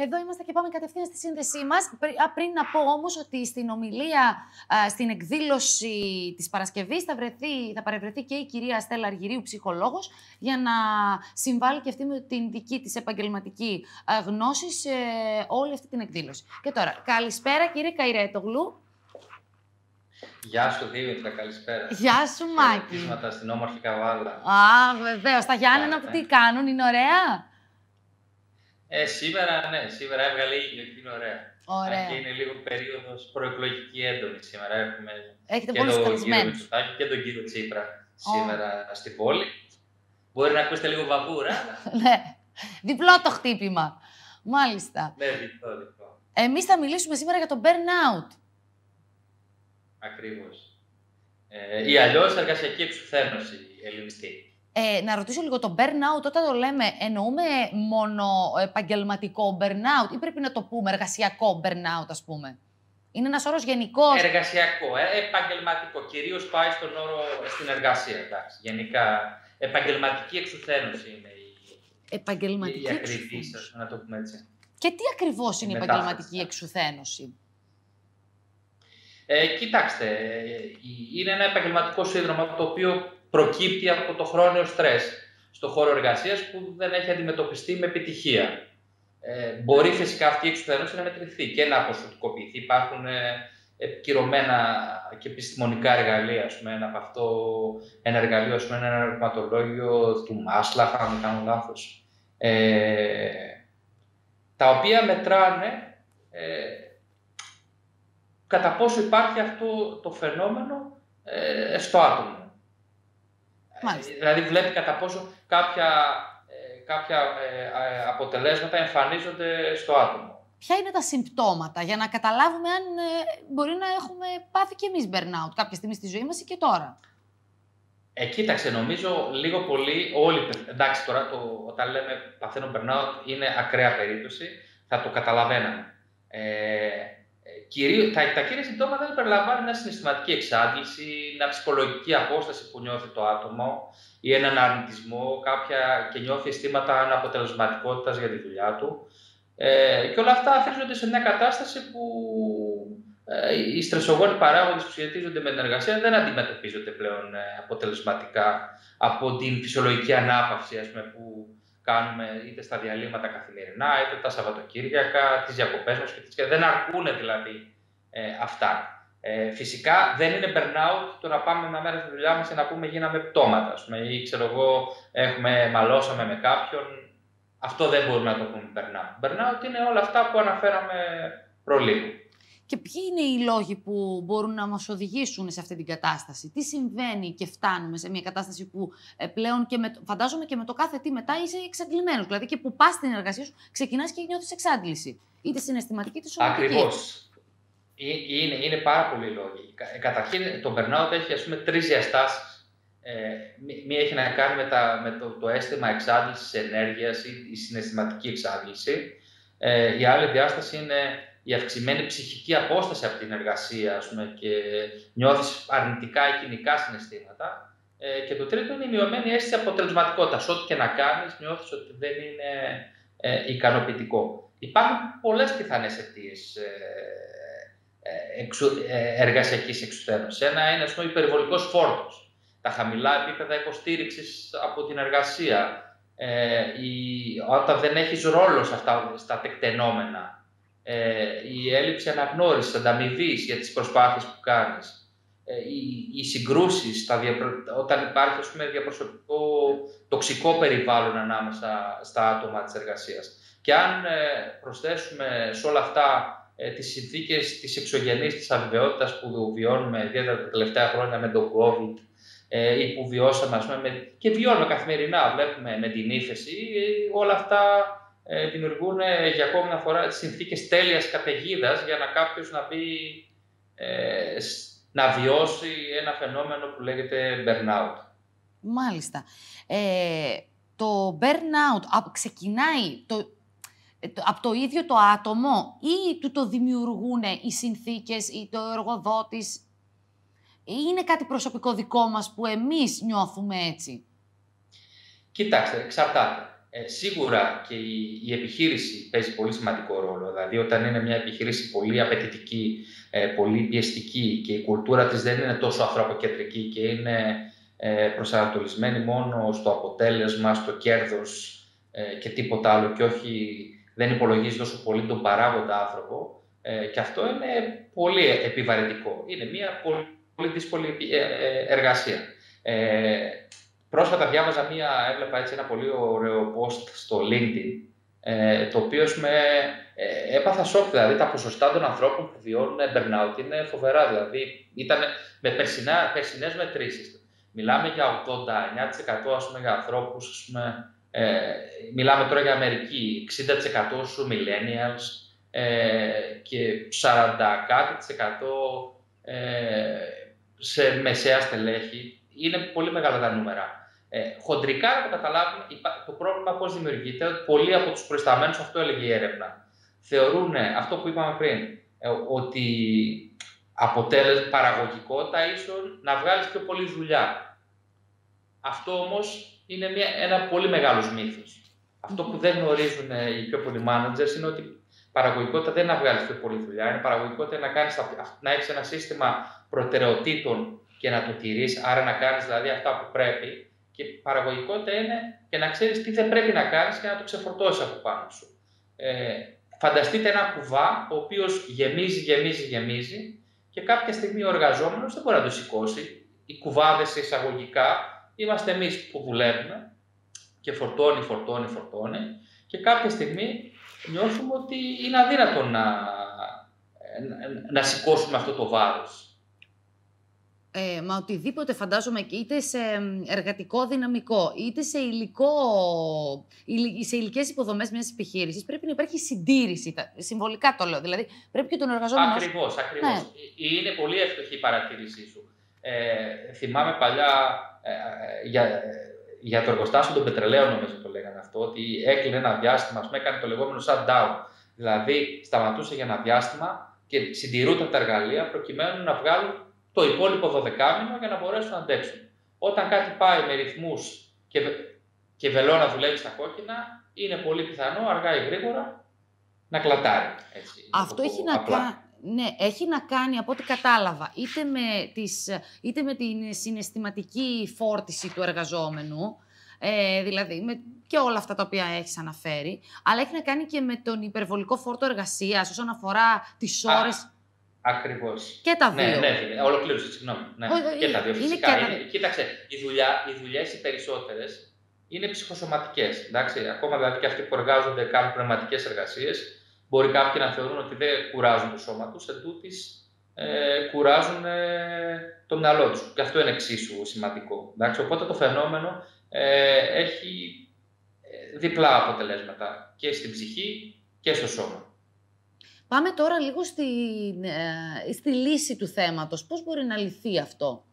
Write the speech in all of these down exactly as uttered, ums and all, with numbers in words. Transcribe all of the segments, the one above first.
Εδώ είμαστε και πάμε κατευθείαν στη σύνδεσή μας. Πριν να πω όμως ότι στην ομιλία, στην εκδήλωση της Παρασκευής θα, βρεθεί, θα παρευρεθεί και η κυρία Στέλλα Αργυρίου, ψυχολόγος, για να συμβάλλει και αυτή με την δική της επαγγελματική γνώση σε όλη αυτή την εκδήλωση. Και τώρα, καλησπέρα κύριε Καϊρέτογλου. Γεια σου Δήμητρα, καλησπέρα. Γεια σου Μάκη. Χαιρετίσματα στην όμορφη Καβάλα. Α, βεβαίως. Τα Γιάννενα που τι κάνουν, είναι ωραία. Ε, σήμερα, ναι, σήμερα έβγαλε ήλιο και είναι ωραία. Ωραία. Και είναι λίγο περίοδος προεκλογική έντονη σήμερα. Έχουμε Έχετε και πολλούς τον καλεσμένους. κύριο Μητσοτάκη και τον κύριο Τσίπρα σήμερα oh. στην πόλη. Μπορεί να ακούσετε λίγο βαβούρα. Ναι, διπλό το χτύπημα. Μάλιστα. Ναι, διπλό, διπλό. Εμείς θα μιλήσουμε σήμερα για το burnout. Ακριβώς. Ε, ή αλλιώς εργασιακή εξουθένωση ελληνιστή. Ε, να ρωτήσω λίγο, το burnout όταν το λέμε, εννοούμε μόνο επαγγελματικό burnout ή πρέπει να το πούμε εργασιακό burnout, ας πούμε? Είναι ένας όρος γενικός. Εργασιακό, ε, επαγγελματικό. Κυρίως πάει στον όρο στην εργασία, εντάξει. Γενικά, επαγγελματική εξουθένωση είναι η, επαγγελματική η ακριβή σας, να το πούμε έτσι. Και τι ακριβώς είναι η επαγγελματική εξουθένωση? Ε, κοιτάξτε, είναι ένα επαγγελματικό σύνδρομο το οποίο προκύπτει από το χρόνιο στρες στον χώρο εργασίας που δεν έχει αντιμετωπιστεί με επιτυχία. Ε, μπορεί φυσικά αυτή η εξουθένωση να μετρηθεί και να ποσοτικοποιηθεί. Υπάρχουν ε, επικυρωμένα και επιστημονικά εργαλεία. Ας πούμε, ένα από αυτό, ένα εργαλείο, ας πούμε, ένα ερωτηματολόγιο του Μάσλαχ, αν δεν κάνω λάθος, ε, τα οποία μετράνε ε, κατά πόσο υπάρχει αυτό το φαινόμενο ε, στο άτομο. Μάλιστα. Δηλαδή βλέπει κατά πόσο κάποια, ε, κάποια ε, αποτελέσματα εμφανίζονται στο άτομο. Ποια είναι τα συμπτώματα για να καταλάβουμε αν ε, μπορεί να έχουμε πάθει και εμείς burnout κάποια στιγμή στη ζωή μας ή και τώρα? Ε, κοίταξε, νομίζω λίγο πολύ όλοι, εντάξει τώρα το, όταν λέμε παθαίνω burnout είναι ακραία περίπτωση, θα το καταλαβαίναμε. Ε, Κυρίως, τα, τα κύρια συμπτώματα δεν περιλαμβάνουν μια συναισθηματική εξάντληση, μια ψυχολογική απόσταση που νιώθει το άτομο ή έναν αρνητισμό, κάποια και νιώθει αισθήματα αναποτελεσματικότητας για τη δουλειά του. Ε, και όλα αυτά αφήνονται σε μια κατάσταση που ε, οι στρεσογόνοι παράγοντες που σχετίζονται με την εργασία δεν αντιμετωπίζονται πλέον ε, αποτελεσματικά από την φυσιολογική ανάπαυση, ας πούμε, που κάνουμε είτε στα διαλύματα καθημερινά, είτε τα Σαββατοκύριακα, τις διακοπές μας και τις... δεν αρκούν δηλαδή ε, αυτά. Ε, φυσικά δεν είναι burnout το να πάμε μια μέρα στη δουλειά μας και να πούμε γίναμε πτώματα, ας πούμε, ή ξέρω εγώ έχουμε, μαλώσαμε με κάποιον. Αυτό δεν μπορούμε να το πούμε burnout. Burnout είναι όλα αυτά που αναφέραμε προλίγου. Και ποιοι είναι οι λόγοι που μπορούν να μας οδηγήσουν σε αυτή την κατάσταση? Τι συμβαίνει και φτάνουμε σε μια κατάσταση που ε, πλέον και με, φαντάζομαι και με το κάθε τι μετά είσαι εξαντλημένος? Δηλαδή και που πας στην εργασία σου ξεκινάς και νιώθεις εξάντληση. Είτε συναισθηματική είτε σωματική. Ακριβώς. Είναι, είναι πάρα πολλοί λόγοι. Καταρχήν το burnout έχει, ας πούμε, τρεις διαστάσεις. Ε, μία έχει να κάνει με, τα, με το, το αίσθημα εξάντλησης ενέργειας ή η συναισθηματική εξάντληση. Ε, η άλλη διάσταση είναι η αυξημένη ψυχική απόσταση από την εργασία, ας πούμε, και νιώθεις αρνητικά ή κοινικά συναισθήματα. Ε, και το τρίτο είναι η μειωμένη αίσθηση αποτελεσματικότητας. Ό,τι και να κάνεις, νιώθεις ότι δεν είναι ε, ικανοποιητικό. Υπάρχουν πολλές πιθανές αιτίες ε, ε, εξου, ε, εργασιακής εξουθένωσης. Ένα είναι, ας πούμε, υπερβολικός φόρτος, τα χαμηλά επίπεδα υποστήριξης από την εργασία, ε, η, όταν δεν έχεις ρόλο σε αυτά, στα τεκτενόμενα, Ε, η έλλειψη αναγνώρισης, ανταμοιβής για τις προσπάθειες που κάνεις, ε, οι, οι συγκρούσεις, τα διαπρο... όταν υπάρχει, ας πούμε, διαπροσωπικό τοξικό περιβάλλον ανάμεσα στα άτομα της εργασίας. Και αν ε, προσθέσουμε σε όλα αυτά ε, τις συνθήκες της εξωγενής, της αβεβαιότητας που βιώνουμε ιδιαίτερα τα τελευταία χρόνια με τον COVID ε, ή που βιώσαμε, ας πούμε, με... και βιώνουμε καθημερινά, βλέπουμε με την ύφεση, ε, όλα αυτά Ε, δημιουργούν ε, για ακόμη μια φορά τις συνθήκες τέλειας καταιγίδας για να κάποιος να μπει, ε, να βιώσει ένα φαινόμενο που λέγεται burnout. Μάλιστα. Ε, το burnout α, ξεκινάει το, το, από το ίδιο το άτομο ή του το δημιουργούν οι συνθήκες ή το εργοδότης, ή είναι κάτι προσωπικό δικό μας που εμείς νιώθουμε έτσι? Κοιτάξτε, εξαρτάται. Ε, σίγουρα και η, η επιχείρηση παίζει πολύ σημαντικό ρόλο. Δηλαδή, όταν είναι μια επιχείρηση πολύ απαιτητική, ε, πολύ πιεστική και η κουλτούρα της δεν είναι τόσο ανθρωποκεντρική και είναι ε, προσανατολισμένη μόνο στο αποτέλεσμα, στο κέρδος ε, και τίποτα άλλο και όχι, δεν υπολογίζει τόσο πολύ τον παράγοντα άνθρωπο, ε, και αυτό είναι πολύ επιβαρυντικό. Είναι μια πολύ, πολύ δύσκολη εργασία. Ε, Πρόσφατα διάβαζα μία, έβλεπα έτσι ένα πολύ ωραίο post στο LinkedIn, ε, το οποίο με ε, έπαθα σοκ, δηλαδή τα ποσοστά των ανθρώπων που βιώνουν burnout είναι φοβερά, δηλαδή ήταν με περσινά, περσινές μετρήσεις. Μιλάμε για ογδόντα εννέα τοις εκατό ας πούμε, για ανθρώπους, ας πούμε, ε, μιλάμε τώρα για Αμερική, εξήντα τοις εκατό στους millennials ε, και σαράντα κάτι τοις εκατό ε, σε μεσαία στελέχη. Είναι πολύ μεγάλα τα νούμερα. Ε, χοντρικά να το καταλάβουμε το πρόβλημα πώς δημιουργείται, ότι πολλοί από τους προϊσταμένους, αυτό έλεγε η έρευνα, θεωρούν αυτό που είπαμε πριν, ε, ότι αποτέλεσμα παραγωγικότητα ίσον να βγάλεις πιο πολλή δουλειά. Αυτό όμως είναι μια, ένα πολύ μεγάλος μύθος. Αυτό που δεν γνωρίζουν οι πιο πολλοί managers είναι ότι παραγωγικότητα δεν είναι να βγάλεις πιο πολλή δουλειά, είναι παραγωγικότητα να, κάνεις, να έχεις ένα σύστημα προτεραιοτήτων και να το τηρείς, άρα να κάνεις δηλαδή αυτά που πρέπει. Και παραγωγικότητα είναι και να ξέρεις τι δεν πρέπει να κάνεις και να το ξεφορτώσεις από πάνω σου. Ε, φανταστείτε ένα κουβά, ο οποίος γεμίζει, γεμίζει, γεμίζει και κάποια στιγμή ο εργαζόμενος δεν μπορεί να το σηκώσει. Οι κουβάδες εισαγωγικά είμαστε εμείς που δουλεύουμε και φορτώνει, φορτώνει, φορτώνει και κάποια στιγμή νιώθουμε ότι είναι αδύνατο να, να σηκώσουμε αυτό το βάρος. Ε, μα οτιδήποτε φαντάζομαι, είτε σε εργατικό δυναμικό, είτε σε, υλικό, σε υλικές υποδομές μιας επιχείρησης, πρέπει να υπάρχει συντήρηση. Συμβολικά το λέω. Δηλαδή, πρέπει και τον εργαζόμενο. Ακριβώς, ακριβώς. Ναι. Είναι πολύ εύστοχη η παρατήρησή σου. Ε, θυμάμαι παλιά ε, για, για το εργοστάσιο των πετρελαίων, νομίζω το λέγανε αυτό, ότι έκλεινε ένα διάστημα, ας πούμε, έκανε το λεγόμενο shutdown. Δηλαδή, σταματούσε για ένα διάστημα και συντηρούνταν τα εργαλεία προκειμένου να βγάλουν το υπόλοιπο δωδεκάμηνο για να μπορέσουν να αντέξουν. Όταν κάτι πάει με ρυθμούς και, και βελό να δουλεύει στα κόκκινα, είναι πολύ πιθανό αργά ή γρήγορα να κλατάρει. Έτσι, αυτό έχει να, κα... ναι, έχει να κάνει, από ό,τι κατάλαβα, είτε με, τις, είτε με την συναισθηματική φόρτιση του εργαζόμενου, ε, δηλαδή με και όλα αυτά τα οποία έχεις αναφέρει, αλλά έχει να κάνει και με τον υπερβολικό φόρτο εργασίας όσον αφορά τις ώρες. Ακριβώς. Και τα δύο. Ναι, ναι, ολοκλήρωσε, συγγνώμη. Ναι. Ο, και τα δύο. Φυσικά. Είναι και είναι, τα... Κοίταξε, οι, δουλειά, οι δουλειές οι περισσότερες είναι ψυχοσωματικές. Εντάξει, ακόμα δηλαδή και αυτοί που εργάζονται, κάνουν πνευματικές εργασίες, μπορεί κάποιοι να θεωρούν ότι δεν κουράζουν το σώμα τους, εν τούτης ε, κουράζουν ε, το μυαλό τους. Και αυτό είναι εξίσου σημαντικό. Εντάξει, οπότε το φαινόμενο ε, έχει διπλά αποτελέσματα και στην ψυχή και στο σώμα. Πάμε τώρα λίγο στη, ε, στη λύση του θέματος. Πώς μπορεί να λυθεί αυτό?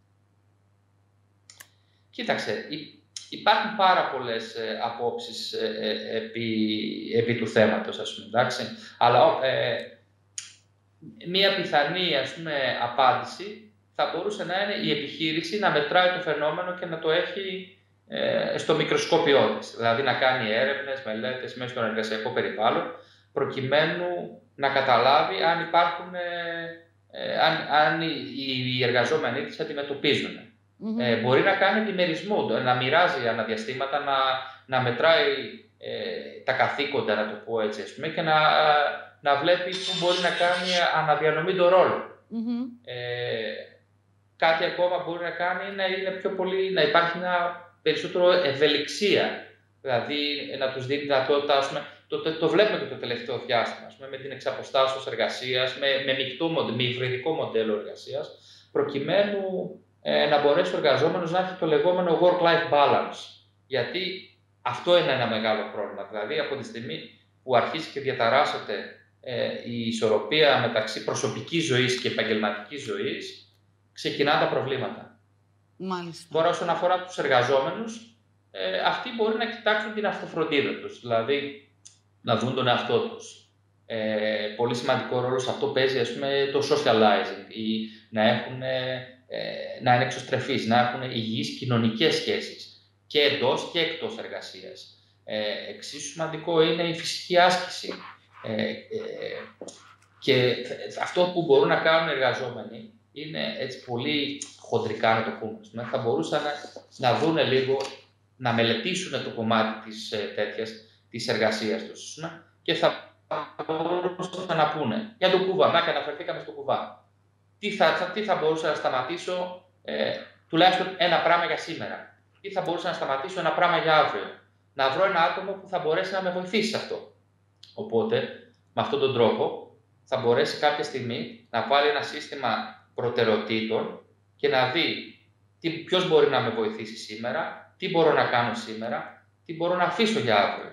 Κοίταξε, υπάρχουν πάρα πολλές ε, απόψεις ε, ε, επί, επί του θέματος, ας πούμε, εντάξει. Αλλά ε, μία πιθανή, ας πούμε, απάντηση θα μπορούσε να είναι η επιχείρηση να μετράει το φαινόμενο και να το έχει ε, στο μικροσκόπιό της. Δηλαδή να κάνει έρευνες, μελέτες μέσα στον εργασιακό περιβάλλον, προκειμένου να καταλάβει αν υπάρχουν, ε, αν, αν οι, οι εργαζόμενοι της αντιμετωπίζουν. Mm-hmm. Ε, μπορεί να κάνει επιμερισμό, να μοιράζει αναδιαστήματα, να, να μετράει ε, τα καθήκοντα, να το πω έτσι, ας πούμε, και να, να βλέπει που μπορεί να κάνει αναδιανομή των ρόλων. Mm-hmm. Ε, κάτι ακόμα μπορεί να κάνει να, είναι πιο πολύ, να υπάρχει ένα περισσότερο ευελιξία, δηλαδή να τους δίνει δυνατότητα, ας πούμε, Το, το, το βλέπουμε και το τελευταίο διάστημα, ας πούμε, με την εξαποστάσεως εργασίας, με, με, μεικτό, με υβριδικό μοντέλο εργασίας, προκειμένου ε, να μπορέσει ο εργαζόμενος να έχει το λεγόμενο work-life balance. Γιατί αυτό είναι ένα μεγάλο πρόβλημα. Δηλαδή, από τη στιγμή που αρχίσει και διαταράσσεται ε, η ισορροπία μεταξύ προσωπικής ζωής και επαγγελματικής ζωής, ξεκινάνε τα προβλήματα. Μάλιστα. Τώρα, όσον αφορά τους εργαζόμενους, ε, αυτοί μπορεί να κοιτάξουν την αυτοφροντίδα τους. Δηλαδή, να δουν τον εαυτό τους. Ε, πολύ σημαντικό ρόλο σε αυτό παίζει, ας πούμε, το socializing, ή να, έχουν, ε, να είναι εξωστρεφείς, να έχουν υγιείς κοινωνικές σχέσεις και εντός και εκτός εργασίας. Ε, εξίσου σημαντικό είναι η φυσική άσκηση. Ε, ε, και αυτό που μπορούν να κάνουν οι εργαζόμενοι είναι έτσι πολύ χοντρικά να το πούμε. Θα μπορούσαν να, να δούνε λίγο, να μελετήσουν το κομμάτι της ε, τέτοιας, της εργασίας τους και θα μπορούσαν να πούνε για το κουβά, να και αναφερθήκαμε στο κουβά. Τι θα, θα, τι θα μπορούσα να σταματήσω, ε, τουλάχιστον ένα πράγμα για σήμερα. Τι θα μπορούσα να σταματήσω ένα πράγμα για αύριο. Να βρω ένα άτομο που θα μπορέσει να με βοηθήσει σε αυτό. Οπότε, με αυτόν τον τρόπο, θα μπορέσει κάποια στιγμή να βάλει ένα σύστημα προτεραιοτήτων και να δει τι, ποιος μπορεί να με βοηθήσει σήμερα, τι μπορώ να κάνω σήμερα, τι μπορώ να αφήσω για αύριο.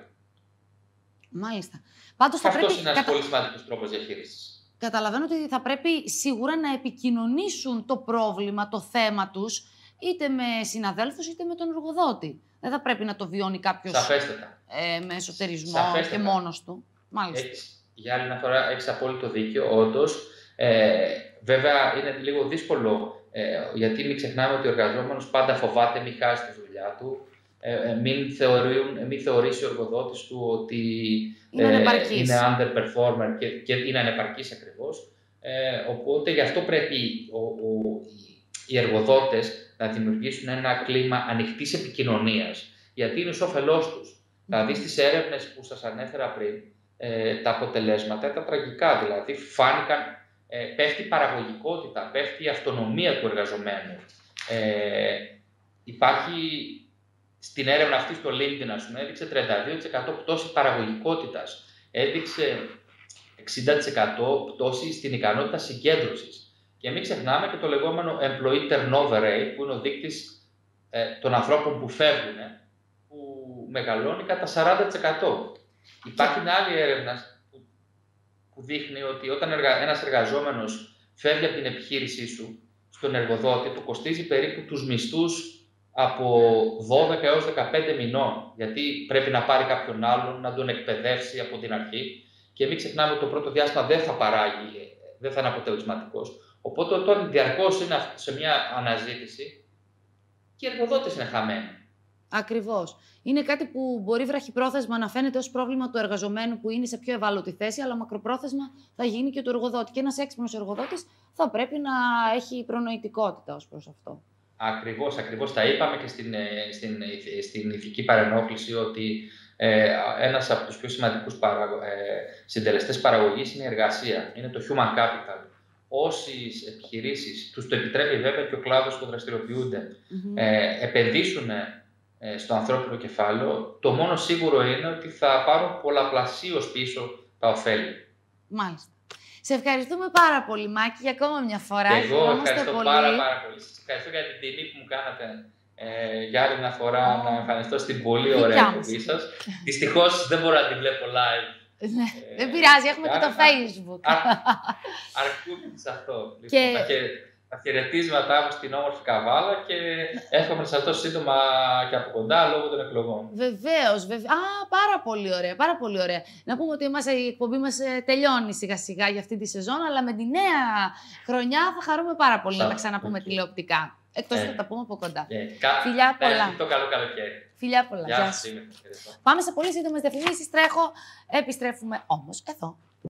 Μάλιστα. Πάντως θα αυτός πρέπει... είναι ένας κατα... πολύ σημαντικός τρόπος διαχείρισης. Καταλαβαίνω ότι θα πρέπει σίγουρα να επικοινωνήσουν το πρόβλημα, το θέμα τους, είτε με συναδέλφους είτε με τον εργοδότη. Δεν θα πρέπει να το βιώνει κάποιος ε, με εσωτερισμό Σαφέστατα. Και μόνος του. Μάλιστα. Έχεις, για άλλη μια φορά έχεις απόλυτο δίκιο, όντως. Ε, βέβαια είναι λίγο δύσκολο, ε, γιατί μην ξεχνάμε ότι ο εργαζόμενος πάντα φοβάται μην χάσει τη δουλειά του. Ε, μην, θεωρούν, μην θεωρήσει ο εργοδότης του ότι είναι, ε, είναι underperformer και, και είναι ανεπαρκής ακριβώς. Ε, οπότε γι' αυτό πρέπει ο, ο, οι εργοδότες να δημιουργήσουν ένα κλίμα ανοιχτής επικοινωνίας, γιατί είναι ως όφελός τους. Mm. Δηλαδή στις έρευνες που σας ανέφερα πριν, ε, τα αποτελέσματα ήταν τραγικά, δηλαδή φάνηκαν, ε, πέφτει η παραγωγικότητα, πέφτει η αυτονομία του εργαζομένου. Ε, υπάρχει... Στην έρευνα αυτή στο LinkedIn, ας πούμε, έδειξε τριάντα δύο τοις εκατό πτώση παραγωγικότητας. Έδειξε εξήντα τοις εκατό πτώση στην ικανότητα συγκέντρωσης. Και μην ξεχνάμε και το λεγόμενο employee turnover rate, που είναι ο δείκτης ε, των ανθρώπων που φεύγουν, που μεγαλώνει κατά σαράντα τοις εκατό. Υπάρχει μια άλλη έρευνα που, που δείχνει ότι όταν εργα... ένας εργαζόμενος φεύγει από την επιχείρησή σου, στον εργοδότη του κοστίζει περίπου τους μισθούς από δώδεκα έως δεκαπέντε μηνών, γιατί πρέπει να πάρει κάποιον άλλον, να τον εκπαιδεύσει από την αρχή και μην ξεχνάμε ότι το πρώτο διάστημα δεν θα παράγει, δεν θα είναι αποτελεσματικός. Οπότε όταν διαρκώς είναι σε μια αναζήτηση και οι εργοδότες είναι χαμένοι. Ακριβώς. Είναι κάτι που μπορεί βραχυπρόθεσμα να φαίνεται ως πρόβλημα του εργαζομένου που είναι σε πιο ευάλωτη θέση, αλλά μακροπρόθεσμα θα γίνει και του εργοδότη. Και ένας έξυπνος εργοδότης θα πρέπει να έχει προνοητικότητα ως προς αυτό. Ακριβώς, ακριβώς. Τα είπαμε και στην, στην, στην ηθική παρενόχληση ότι ε, ένας από τους πιο σημαντικούς παραγω... ε, συντελεστές παραγωγής είναι η εργασία, είναι το human capital. Όσες επιχειρήσεις, τους το επιτρέπει βέβαια και ο κλάδος που δραστηριοποιούνται, mm-hmm. ε, επενδύσουν ε, στο ανθρώπινο κεφάλαιο, το μόνο σίγουρο είναι ότι θα πάρουν πολλαπλασίως πίσω τα ωφέλη. Μάλιστα. Σε ευχαριστούμε πάρα πολύ, Μάκη, για ακόμα μια φορά. Και εγώ ευχαριστώ πολύ. πάρα, πάρα πολύ. Σας ευχαριστώ για την τιμή που μου κάνατε ε, για άλλη μια φορά oh. να εμφανιστώ στην πολύ ωραία εκπομπή σας. Δυστυχώς δεν μπορώ να την βλέπω live. Ναι, ε, δεν πειράζει, έχουμε και το Facebook. Αρ, αρκούνται σε αυτό. Και... Λοιπόν, τα χαιρετίσματά μου στην όμορφη Καβάλα και εύχομαι να σας δω σύντομα και από κοντά λόγω των εκλογών. Βεβαίως, βεβαίως. Α, πάρα πολύ ωραία, πάρα πολύ ωραία. Να πούμε ότι εμάς, η εκπομπή μας τελειώνει σιγά σιγά για αυτή τη σεζόν, αλλά με τη νέα χρονιά θα χαρούμε πάρα πολύ Σα, να τα ξαναπούμε okay. τηλεοπτικά. Εκτός ε, θα τα πούμε από κοντά. Ε, κα... Φιλιά πολλά. Ναι, το καλό καλοκαίρι. Φιλιά πολλά. Γεια σας. Πάμε σε πολύ σύντομες διαφημίσεις. Τρέχω. Επιστρέφουμε όμως εδώ.